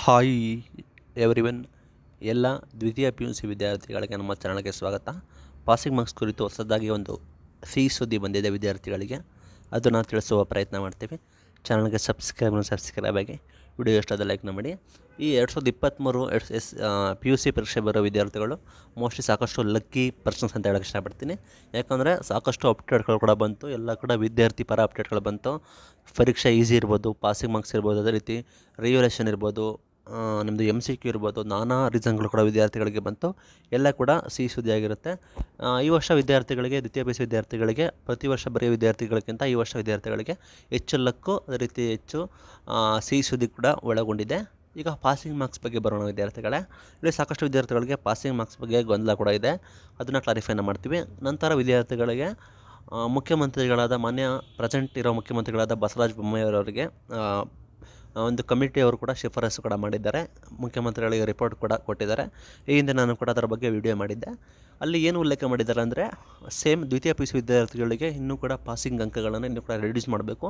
Hi everyone, ಎಲ್ಲ ದ್ವಿತೀಯ PUC ವಿದ್ಯಾರ್ಥಿಗಳಿಗೆ ನಮ್ಮ ಚಾನಲ್ಗೆ ಸ್ವಾಗತ. ಪಾಸಿಂಗ್ ಮಾರ್ಕ್ಸ್ ಕುರಿತು ಹೊಸದಾಗಿ ಒಂದು ಸಿಹಿ ಸುದ್ದಿ ಬಂದಿದೆ ವಿದ್ಯಾರ್ಥಿಗಳಿಗೆ. ಅದನ್ನು ತಿಳಿಸುವ ಪ್ರಯತ್ನ ಮಾಡ್ತೀವಿ. ಚಾನಲ್ಗೆ ಸಬ್ಸ್ಕ್ರೈಬ್ ಆಗಿ, ವಿಡಿಯೋ ಇಷ್ಟದ ಲೈಕ್ನ ಮಾಡಿ. ಈ 2023 PUC ಪರೀಕ್ಷೆ ಬರೋ ವಿದ್ಯಾರ್ಥಿಗಳು ಮೋಸ್ಟ್ಲಿ ಸಾಕಷ್ಟು ಲಕ್ಕಿ ಪರ್ಸನ್ಸ್ ಅಂತ ಹೇಳೋಕ್ಕೆ ಇಷ್ಟಪಡ್ತೀನಿ. ಯಾಕಂದರೆ ಸಾಕಷ್ಟು ಅಪ್ಡೇಟ್ಗಳು ಕೂಡ ಬಂತು, ಎಲ್ಲ ಕೂಡ ವಿದ್ಯಾರ್ಥಿ ಪರ ಅಪ್ಡೇಟ್ಗಳು ಬಂತು. ಪರೀಕ್ಷೆ ಈಸಿ ಇರ್ಬೋದು, ಪಾಸಿಂಗ್ ಮಾರ್ಕ್ಸ್ ಇರ್ಬೋದು, ಅದೇ ರೀತಿ ರಿವ್ಯಾಲ್ಯೂಯೇಷನ್ ಇರ್ಬೋದು, ನಿಮ್ಮದು MCQ ಇರ್ಬೋದು, ನಾನಾ ರೀಸನ್ಗಳು ಕೂಡ ವಿದ್ಯಾರ್ಥಿಗಳಿಗೆ ಬಂತು. ಎಲ್ಲ ಕೂಡ ಸಿಹಿ ಸುದ್ದಿಯಾಗಿರುತ್ತೆ. ಈ ವರ್ಷ ವಿದ್ಯಾರ್ಥಿಗಳಿಗೆ, ದ್ವಿತೀಯ PUC ವಿದ್ಯಾರ್ಥಿಗಳಿಗೆ, ಪ್ರತಿ ವರ್ಷ ಬರೆಯೋ ವಿದ್ಯಾರ್ಥಿಗಳಿಗಿಂತ ಈ ವರ್ಷ ವಿದ್ಯಾರ್ಥಿಗಳಿಗೆ ಹೆಚ್ಚು ಲಕ್ಕು, ಅದೇ ರೀತಿ ಹೆಚ್ಚು ಸಿಹಿ ಸುದ್ದಿ ಕೂಡ ಒಳಗೊಂಡಿದೆ. ಈಗ ಪಾಸಿಂಗ್ ಮಾರ್ಕ್ಸ್ ಬಗ್ಗೆ ಬರೋಣ ವಿದ್ಯಾರ್ಥಿಗಳೇ. ಇಲ್ಲಿ ಸಾಕಷ್ಟು ವಿದ್ಯಾರ್ಥಿಗಳಿಗೆ ಪಾಸಿಂಗ್ ಮಾರ್ಕ್ಸ್ ಬಗ್ಗೆ ಗೊಂದಲ ಕೂಡ ಇದೆ. ಅದನ್ನು ಕ್ಲಾರಿಫೈನ ಮಾಡ್ತೀವಿ. ನಂತರ ವಿದ್ಯಾರ್ಥಿಗಳಿಗೆ ಮುಖ್ಯಮಂತ್ರಿಗಳಾದ ಪ್ರೆಸೆಂಟ್ ಇರೋ ಮುಖ್ಯಮಂತ್ರಿಗಳಾದ ಬಸವರಾಜ ಬೊಮ್ಮಾಯಿಯವರಿಗೆ ಒಂದು ಕಮಿಟಿಯವರು ಕೂಡ ಶಿಫಾರಸು ಕೂಡ ಮಾಡಿದ್ದಾರೆ. ಮುಖ್ಯಮಂತ್ರಿಗಳಿಗೆ ರಿಪೋರ್ಟ್ ಕೂಡ ಕೊಟ್ಟಿದ್ದಾರೆ. ಈ ಹಿಂದೆ ನಾನು ಕೂಡ ಅದರ ಬಗ್ಗೆ ವಿಡಿಯೋ ಮಾಡಿದ್ದೆ. ಅಲ್ಲಿ ಏನು ಉಲ್ಲೇಖ ಮಾಡಿದ್ದಾರೆ ಅಂದರೆ, ಸೇಮ್ ದ್ವಿತೀಯ PUC ವಿದ್ಯಾರ್ಥಿಗಳಿಗೆ ಇನ್ನೂ ಕೂಡ ಪಾಸಿಂಗ್ ಅಂಕಗಳನ್ನು ಇನ್ನೂ ಕೂಡ ರಿಡ್ಯೂಸ್ ಮಾಡಬೇಕು.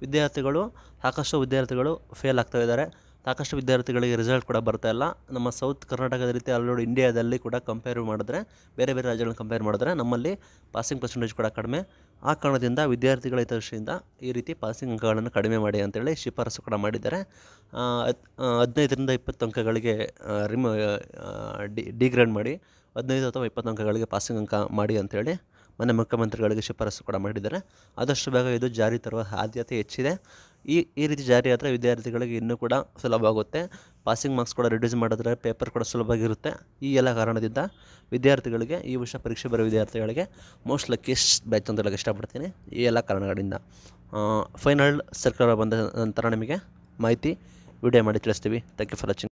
ಸಾಕಷ್ಟು ವಿದ್ಯಾರ್ಥಿಗಳು ಫೇಲ್ ಆಗ್ತಾ ಇದ್ದಾರೆ. ಸಾಕಷ್ಟು ವಿದ್ಯಾರ್ಥಿಗಳಿಗೆ ರಿಸಲ್ಟ್ ಕೂಡ ಬರ್ತಾ ಇಲ್ಲ. ನಮ್ಮ ಸೌತ್ ಕರ್ನಾಟಕದ ರೀತಿ ಆಲ್ರೆಡಿ ಇಂಡಿಯಾದಲ್ಲಿ ಕೂಡ ಕಂಪೇರ್ ಮಾಡಿದ್ರೆ, ಬೇರೆ ಬೇರೆ ರಾಜ್ಯಗಳನ್ನ ಕಂಪೇರ್ ಮಾಡಿದ್ರೆ ನಮ್ಮಲ್ಲಿ ಪಾಸಿಂಗ್ ಪರ್ಸೆಂಟೇಜ್ ಕೂಡ ಕಡಿಮೆ. ಆ ಕಾರಣದಿಂದ ವಿದ್ಯಾರ್ಥಿಗಳ ಹಿತದೃಷ್ಟಿಯಿಂದ ಈ ರೀತಿ ಪಾಸಿಂಗ್ ಅಂಕಗಳನ್ನು ಕಡಿಮೆ ಮಾಡಿ ಅಂತೇಳಿ ಶಿಫಾರಸು ಕೂಡ ಮಾಡಿದ್ದಾರೆ. 15ರಿಂದ 20 ಅಂಕಗಳಿಗೆ ಡಿಗ್ರೇಡ್ ಮಾಡಿ 15 ಅಥವಾ 20 ಅಂಕಗಳಿಗೆ ಪಾಸಿಂಗ್ ಅಂಕ ಮಾಡಿ ಅಂತೇಳಿ ಮೊನ್ನೆ ಮುಖ್ಯಮಂತ್ರಿಗಳಿಗೆ ಶಿಫಾರಸು ಕೂಡ ಮಾಡಿದ್ದಾರೆ. ಆದಷ್ಟು ಬೇಗ ಇದು ಜಾರಿ ತರುವ ಸಾಧ್ಯತೆ ಹೆಚ್ಚಿದೆ. ಈ ರೀತಿ ಜಾರಿ ಆದರೆ ವಿದ್ಯಾರ್ಥಿಗಳಿಗೆ ಇನ್ನೂ ಕೂಡ ಸುಲಭವಾಗುತ್ತೆ. ಪಾಸಿಂಗ್ ಮಾರ್ಕ್ಸ್ ಕೂಡ ರಿಡ್ಯೂಸ್ ಮಾಡಿದ್ರೆ ಪೇಪರ್ ಕೂಡ ಸುಲಭವಾಗಿರುತ್ತೆ. ಈ ಎಲ್ಲ ಕಾರಣದಿಂದ ವಿದ್ಯಾರ್ಥಿಗಳಿಗೆ, ಈ ವರ್ಷ ಪರೀಕ್ಷೆ ಬರೋ ವಿದ್ಯಾರ್ಥಿಗಳಿಗೆ ಮೋಸ್ಟ್ ಲಕ್ಕಿಯಸ್ಟ್ ಬ್ಯಾಚ್ ಅಂತ ಹೇಳೋಕ್ಕೆ ಇಷ್ಟಪಡ್ತೀನಿ. ಈ ಎಲ್ಲ ಕಾರಣಗಳಿಂದ ಫೈನಲ್ ಸರ್ಕಾರ ಬಂದ ನಂತರ ನಿಮಗೆ ಮಾಹಿತಿ ವಿಡಿಯೋ ಮಾಡಿ ತಿಳಿಸ್ತೀವಿ. Thank you for watching.